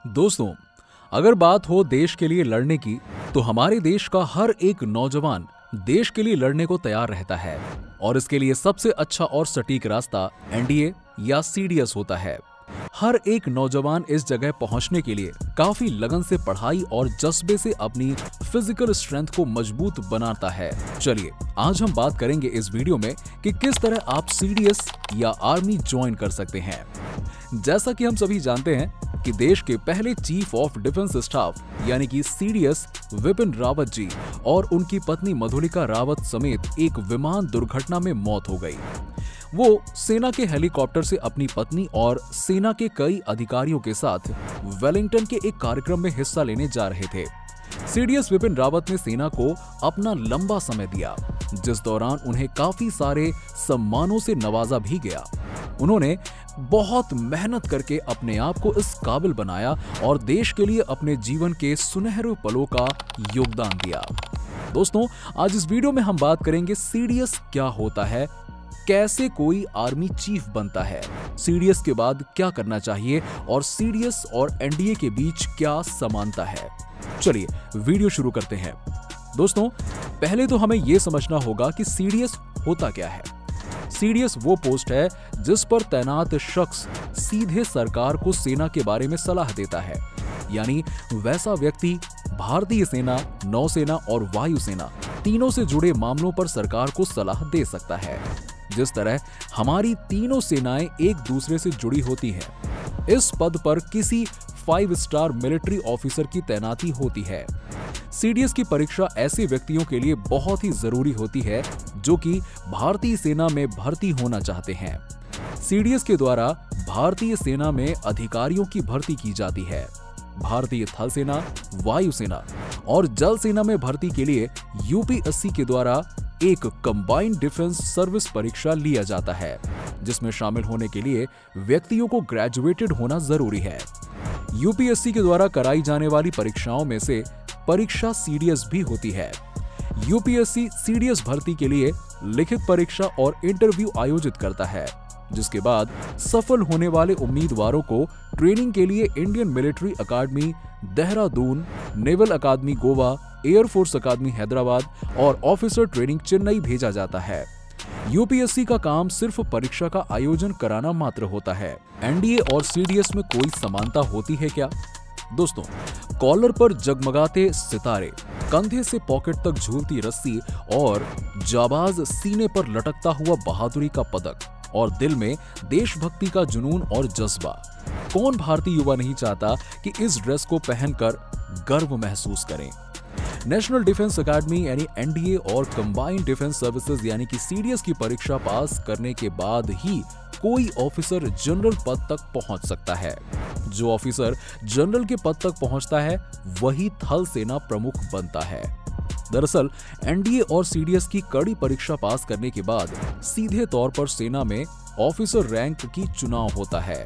दोस्तों, अगर बात हो देश के लिए लड़ने की, तो हमारे देश का हर एक नौजवान देश के लिए लड़ने को तैयार रहता है और इसके लिए सबसे अच्छा और सटीक रास्ता एनडीए या सीडीएस होता है। हर एक नौजवान इस जगह पहुंचने के लिए काफी लगन से पढ़ाई और जज्बे से अपनी फिजिकल स्ट्रेंथ को मजबूत बनाता है। चलिए आज हम बात करेंगे इस वीडियो में कि किस तरह आप सीडीएस या आर्मी ज्वाइन कर सकते हैं। जैसा कि हम सभी जानते हैं कि देश के पहले चीफ ऑफ डिफेंस स्टाफ यानी कि सीडीएस विपिन रावत जी और उनकी पत्नी मधुलिका रावत समेत एक विमान दुर्घटना में मौत हो गई। वो सेना के हेलीकॉप्टर से अपनी पत्नी और सेना के कई अधिकारियों के साथ वेलिंगटन के एक कार्यक्रम में हिस्सा लेने जा रहे थे। सीडीएस विपिन रावत ने सेना को अपना लंबा समय दिया, जिस दौरान उन्हें काफी सारे सम्मानों से नवाजा भी गया। उन्होंने बहुत मेहनत करके अपने आप को इस काबिल बनाया और देश के लिए अपने जीवन के सुनहरे पलों का योगदान दिया। दोस्तों, आज इस वीडियो में हम बात करेंगे सीडीएस क्या होता है, कैसे कोई आर्मी चीफ बनता है, सीडीएस के बाद क्या करना चाहिए और सीडीएस और एनडीए के बीच क्या समानता है। चलिए वीडियो शुरू करते हैं। दोस्तों, पहले तो हमें यह समझना होगा कि सीडीएस होता क्या है। सीडीएस वो पोस्ट है जिस पर तैनात शख्स सीधे सरकार को सेना के बारे में सलाह देता है, यानी वैसा व्यक्ति भारतीय सेना, नौसेना और वायुसेना तीनों से जुड़े मामलों पर सरकार को सलाह दे सकता है। जिस तरह हमारी तीनों सेनाएं एक दूसरे से जुड़ी होती हैं, इस पद पर किसी 5 स्टार मिलिट्री ऑफिसर की तैनाती होती है। सीडीएस की परीक्षा ऐसे व्यक्तियों के लिए बहुत ही जरूरी होती है जो कि भारतीय सेना में भर्ती होना चाहते हैं। सीडीएस के द्वारा भारतीय सेना में अधिकारियों की भर्ती की जाती है। भारतीय थल सेना, वायुसेना और जल सेना में भर्ती के लिए यूपीएससी के द्वारा एक कंबाइंड डिफेंस सर्विस परीक्षा लिया जाता है, जिसमें शामिल होने के लिए व्यक्तियों को ग्रेजुएटेड होना जरूरी है। यूपीएससी के द्वारा कराई जाने वाली परीक्षाओं में से परीक्षा सीडीएस भी होती है। यूपीएससी सीडीएस भर्ती के लिए लिखित परीक्षा और इंटरव्यू आयोजित करता है, जिसके बाद सफल होने वाले उम्मीदवारों को ट्रेनिंग के लिए Indian Military Academy Dehradun, Naval Academy Goa, Air Force Academy Hyderabad और ऑफिसर ट्रेनिंग चेन्नई भेजा जाता है। यूपीएससी का काम सिर्फ परीक्षा का आयोजन कराना मात्र होता है। एनडीए और सीडीएस में कोई समानता होती है क्या? दोस्तों, कॉलर पर जगमगाते सितारे, कंधे से पॉकेट तक झूलती रस्सी और जाबाज सीने पर लटकता हुआ बहादुरी का पदक और दिल में देशभक्ति का जुनून और जज्बा, कौन भारतीय युवा नहीं चाहता कि इस ड्रेस को पहनकर गर्व महसूस करें। नेशनल डिफेंस एकेडमी यानी एनडीए और कंबाइंड डिफेंस सर्विसेज यानी कि सीडीएस की परीक्षा पास करने के बाद ही कोई ऑफिसर जनरल पद तक पहुंच सकता है। जो ऑफिसर जनरल के पद तक पहुंचता है वही थल सेना प्रमुख बनता है। दरअसल एनडीए और सीडीएस की कड़ी परीक्षा पास करने के बाद सीधे तौर पर सेना में ऑफिसर रैंक की चुनाव होता है।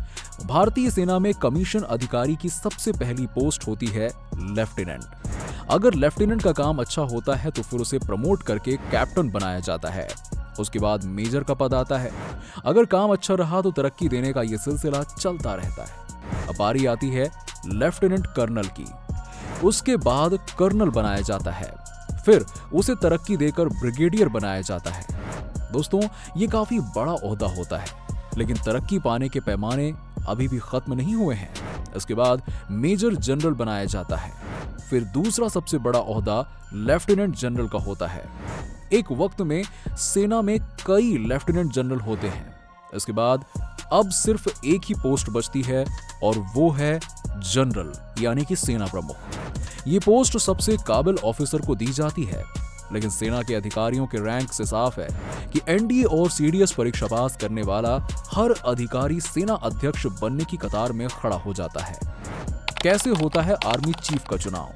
भारतीय सेना में कमीशन अधिकारी की सबसे पहली पोस्ट होती है लेफ्टिनेंट। अगर लेफ्टिनेंट का काम अच्छा होता है तो फिर उसे प्रमोट करके कैप्टन बनाया जाता है। उसके बाद मेजर का पद आता है। अगर काम अच्छा रहा तो तरक्की देने का यह सिलसिला चलता रहता है। अब बारी आती है लेफ्टिनेंट कर्नल की। उसके बाद कर्नल बनाया जाता है, फिर उसे तरक्की देकर ब्रिगेडियर बनाया जाता है। दोस्तों, ये काफी बड़ा ओहदा होता है, लेकिन तरक्की पाने के पैमाने अभी भी खत्म नहीं हुए हैं। इसके बाद मेजर जनरल बनाया जाता है, फिर दूसरा सबसे बड़ा ओहदा लेफ्टिनेंट जनरल का होता है। एक वक्त में सेना में कई लेफ्टिनेंट जनरल होते हैं। इसके बाद अब सिर्फ एक ही पोस्ट बचती है और वो है जनरल यानी कि सेना प्रमुख। ये पोस्ट सबसे काबिल ऑफिसर को दी जाती है, लेकिन सेना के अधिकारियों के रैंक से साफ है कि एनडीए और सीडीएस परीक्षा पास करने वाला हर अधिकारी सेना अध्यक्ष बनने की कतार में खड़ा हो जाता है। कैसे होता है आर्मी चीफ का चुनाव?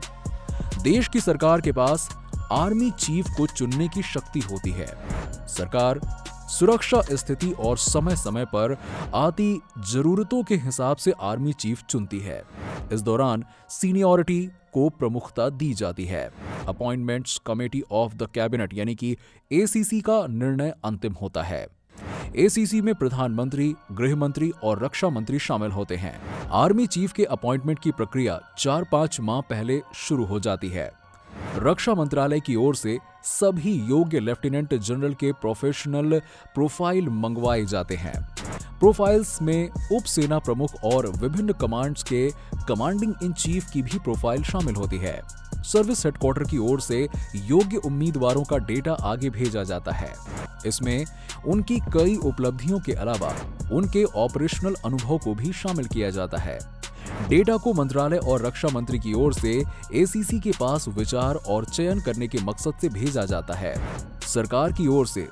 देश की सरकार के पास आर्मी चीफ को चुनने की शक्ति होती है। सरकार सुरक्षा स्थिति और समय समय पर आती जरूरतों के हिसाब से आर्मी चीफ चुनती है। इस दौरान सीनियरिटी को प्रमुखता दी जाती है। Appointments Committee of the Cabinet यानी कि एसीसी का निर्णय अंतिम होता है। एसीसी में प्रधानमंत्री, गृह मंत्री और रक्षा मंत्री शामिल होते हैं। आर्मी चीफ के अपॉइंटमेंट की प्रक्रिया 4-5 माह पहले शुरू हो जाती है। रक्षा मंत्रालय की ओर से सभी योग्य लेफ्टिनेंट जनरल के प्रोफेशनल प्रोफाइल मंगवाए जाते हैं। प्रोफाइल्स में उप सेना प्रमुख और विभिन्न कमांड्स के कमांडिंग इन चीफ की भी प्रोफाइल शामिल होती है। सर्विस हेडक्वार्टर की ओर से योग्य उम्मीदवारों का डेटा आगे भेजा जाता है। इसमें उनकी कई उपलब्धियों के अलावा उनके ऑपरेशनल अनुभव को भी शामिल किया जाता है। डेटा को मंत्रालय और रक्षा मंत्री की ओर से एसीसी के पास विचार और चयन करने के मकसद से भेजा जाता है। सरकार की ओर से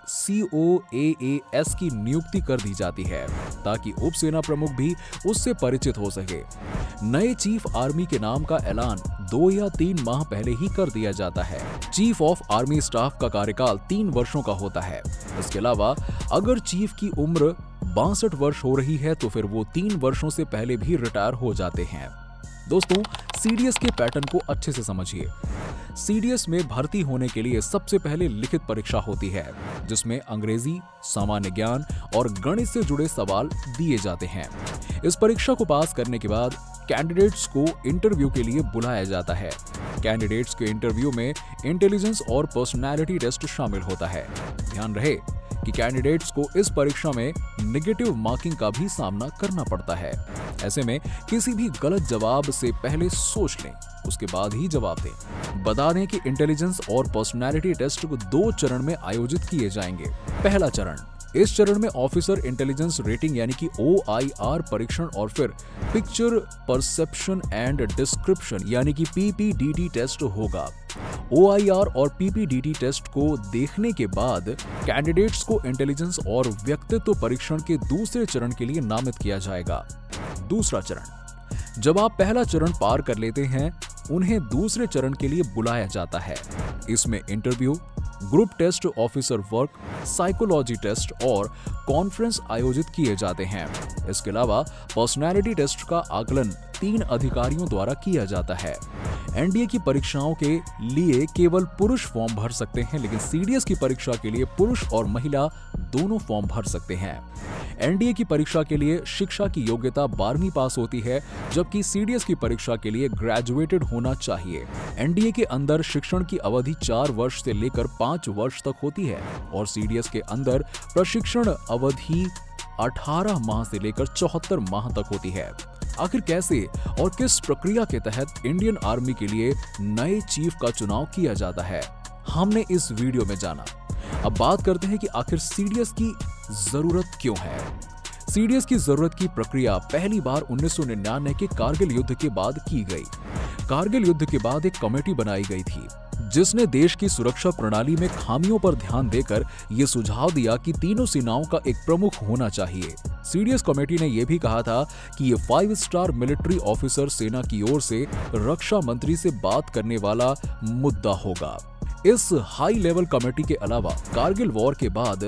COAAS की नियुक्ति कर दी जाती है ताकि उप सेना प्रमुख भी उससे परिचित हो सके। नए चीफ आर्मी के नाम का ऐलान 2 या 3 माह पहले ही कर दिया जाता है। चीफ ऑफ आर्मी स्टाफ का कार्यकाल 3 वर्षों का होता है। इसके अलावा अगर चीफ की उम्र 62 वर्ष हो रही है तो फिर वो 3 वर्षों से पहले भी रिटायर हो जाते हैं। दोस्तों, सीडीएस के पैटर्न को अच्छे से समझिए। सीडीएस में भर्ती होने के लिए सबसे पहले लिखित परीक्षा होती है, जिसमें अंग्रेजी, सामान्य ज्ञान और गणित से जुड़े सवाल दिए जाते हैं। इस परीक्षा को पास करने के बाद कैंडिडेट्स को इंटरव्यू के लिए बुलाया जाता है। कैंडिडेट्स के इंटरव्यू में इंटेलिजेंस और पर्सनैलिटी टेस्ट शामिल होता है। ध्यान रहे कि कैंडिडेट्स को इस परीक्षा में नेगेटिव मार्किंग का भी सामना करना पड़ता है। ऐसे में किसी भी गलत जवाब से पहले सोच लें, उसके बाद ही जवाब दें। बता दें कि इंटेलिजेंस और पर्सनैलिटी टेस्ट को 2 चरण में आयोजित किए जाएंगे। पहला चरण, इस चरण में ऑफिसर इंटेलिजेंस रेटिंग यानी कि OIR परीक्षण और फिर पिक्चर परसेप्शन एंड डिस्क्रिप्शन यानी कि PPDT टेस्ट होगा। OIR और PPDT टेस्ट को देखने के बाद कैंडिडेट्स को इंटेलिजेंस और व्यक्तित्व परीक्षण के दूसरे चरण के लिए नामित किया जाएगा। दूसरा चरण, जब आप पहला चरण पार कर लेते हैं, उन्हें दूसरे चरण के लिए बुलाया जाता है। इसमें interview, group test, officer work, psychology test और कॉन्फ्रेंस आयोजित किए जाते हैं। इसके अलावा पर्सनैलिटी टेस्ट का आकलन 3 अधिकारियों द्वारा किया जाता है। एनडीए की परीक्षाओं के लिए केवल पुरुष फॉर्म भर सकते हैं, लेकिन सीडीएस की परीक्षा के लिए पुरुष और महिला दोनों फॉर्म भर सकते हैं। एनडीए की परीक्षा के लिए शिक्षा की योग्यता 12वीं पास होती है, जबकि सीडीएस की परीक्षा के लिए ग्रेजुएटेड होना चाहिए। एनडीए के अंदर शिक्षण की अवधि 4 वर्ष से लेकर 5 वर्ष तक होती है और सीडीएस के अंदर प्रशिक्षण अवधि 18 माह से लेकर 74 माह तक होती है। आखिर कैसे और किस प्रक्रिया के तहत इंडियन आर्मी के लिए नए चीफ का चुनाव किया जाता है, हमने इस वीडियो में जाना। अब बात करते हैं कि आखिर सीडीएस की जरूरत क्यों है। सीडीएस की जरूरत की प्रक्रिया पहली बार 1999 के कारगिल युद्ध के बाद की गई। कारगिल युद्ध के बाद एक कमेटी बनाई गई थी जिसने देश की सुरक्षा प्रणाली में खामियों पर ध्यान देकर यह सुझाव दिया कि तीनों सेनाओं का एक प्रमुख होना चाहिए। सीडीएस कमेटी ने यह भी कहा था कि ये 5 स्टार मिलिट्री ऑफिसर सेना की ओर से रक्षा मंत्री से बात करने वाला मुद्दा होगा। इस हाई लेवल कमेटी के अलावा कारगिल वॉर के बाद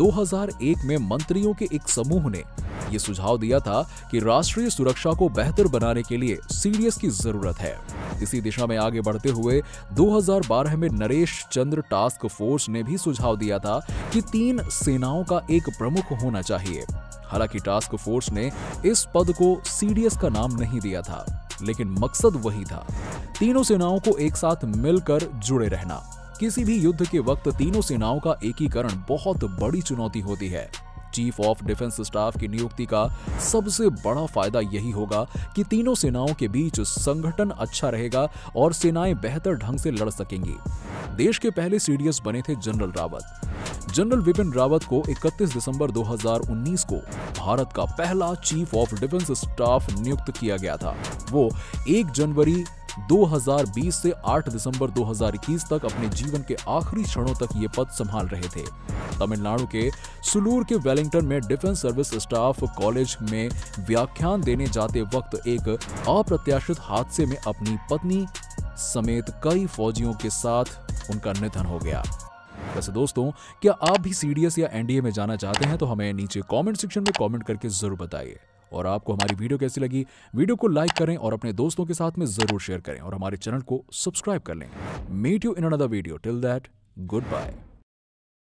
2001 में मंत्रियों के एक समूह ने यह सुझाव दिया था कि राष्ट्रीय सुरक्षा को बेहतर बनाने के लिए सीडीएस की जरूरत है। इसी दिशा में आगे बढ़ते हुए 2012 में नरेश चंद्र टास्क फोर्स ने भी सुझाव दिया था कि 3 सेनाओं का एक प्रमुख होना चाहिए। हालांकि टास्क फोर्स ने इस पद को सीडीएस का नाम नहीं दिया था, लेकिन मकसद वही था, तीनों सेनाओं को एक साथ मिलकर जुड़े रहना। किसी भी युद्ध के वक्त तीनों सेनाओं का एकीकरण बहुत बड़ी चुनौती होती है। चीफ ऑफ डिफेंस स्टाफ की नियुक्ति का सबसे बड़ा फायदा यही होगा कि तीनों सेनाओं के बीच संगठन अच्छा रहेगा और सेनाएं बेहतर ढंग से लड़ सकेंगी। देश के पहले सीडीएस बने थे जनरल रावत। जनरल विपिन रावत को 31 दिसंबर 2019 को भारत का पहला चीफ ऑफ डिफेंस स्टाफ नियुक्त किया गया था। वो 1 जनवरी 2020 से 8 दिसंबर 2021 तक अपने जीवन के आखिरी क्षणों तक ये पद संभाल रहे थे। तमिलनाडु के सुलूर के वेलिंगटन में डिफेंस सर्विस स्टाफ कॉलेज में व्याख्यान देने जाते वक्त एक अप्रत्याशित हादसे में अपनी पत्नी समेत कई फौजियों के साथ उनका निधन हो गया। वैसे दोस्तों, क्या आप भी सीडीएस या एनडीए में जाना चाहते हैं तो हमें नीचे कमेंट सेक्शन में कमेंट करके जरूर बताइए। और आपको हमारी वीडियो कैसी लगी, वीडियो को लाइक करें और अपने दोस्तों के साथ में जरूर शेयर करें और हमारे चैनल को सब्सक्राइब कर लें। Meet you in another video, till that good bye.